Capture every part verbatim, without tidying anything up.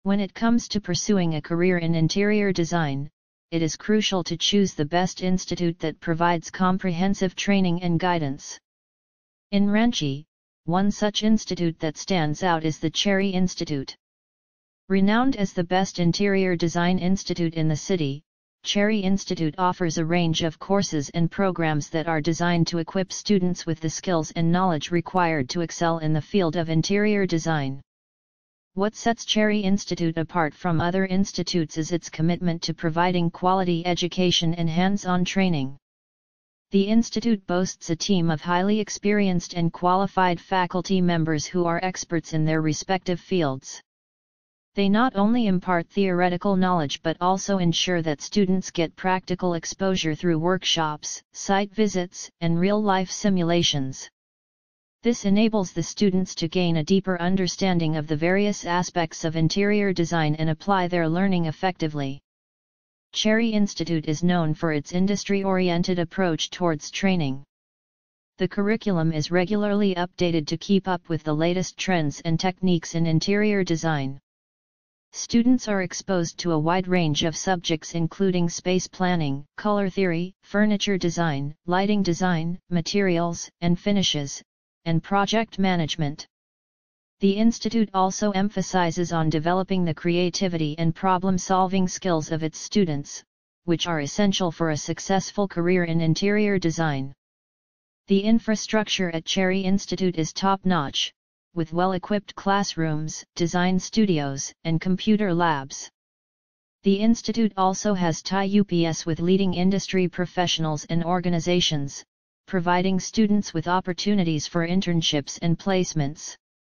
When it comes to pursuing a career in interior design, it is crucial to choose the best institute that provides comprehensive training and guidance. In Ranchi, one such institute that stands out is the Cherry Institute. Renowned as the best interior design institute in the city, Cherry Institute offers a range of courses and programs that are designed to equip students with the skills and knowledge required to excel in the field of interior design. What sets Cherry Institute apart from other institutes is its commitment to providing quality education and hands-on training. The institute boasts a team of highly experienced and qualified faculty members who are experts in their respective fields. They not only impart theoretical knowledge but also ensure that students get practical exposure through workshops, site visits, and real-life simulations. This enables the students to gain a deeper understanding of the various aspects of interior design and apply their learning effectively. Cherry Institute is known for its industry-oriented approach towards training. The curriculum is regularly updated to keep up with the latest trends and techniques in interior design. Students are exposed to a wide range of subjects including space planning, color theory, furniture design, lighting design, materials and finishes, and project management. The institute also emphasizes on developing the creativity and problem-solving skills of its students, which are essential for a successful career in interior design. The infrastructure at Cherry Institute is top-notch, with well-equipped classrooms, design studios, and computer labs. The institute also has tie-ups with leading industry professionals and organizations, providing students with opportunities for internships and placements.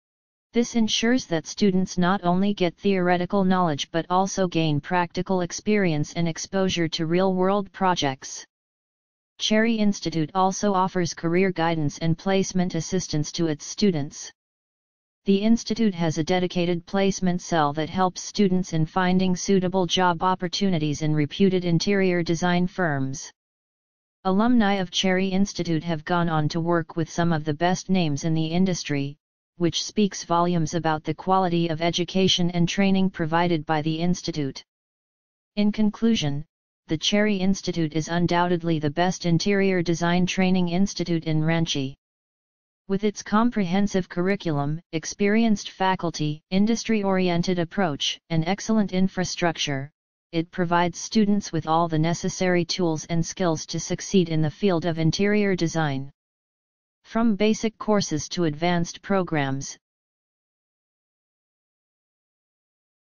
This ensures that students not only get theoretical knowledge but also gain practical experience and exposure to real-world projects. Cherry Institute also offers career guidance and placement assistance to its students. The institute has a dedicated placement cell that helps students in finding suitable job opportunities in reputed interior design firms. Alumni of Cherry Institute have gone on to work with some of the best names in the industry, which speaks volumes about the quality of education and training provided by the institute. In conclusion, the Cherry Institute is undoubtedly the best interior design training institute in Ranchi. With its comprehensive curriculum, experienced faculty, industry-oriented approach, and excellent infrastructure, it provides students with all the necessary tools and skills to succeed in the field of interior design. From basic courses to advanced programs,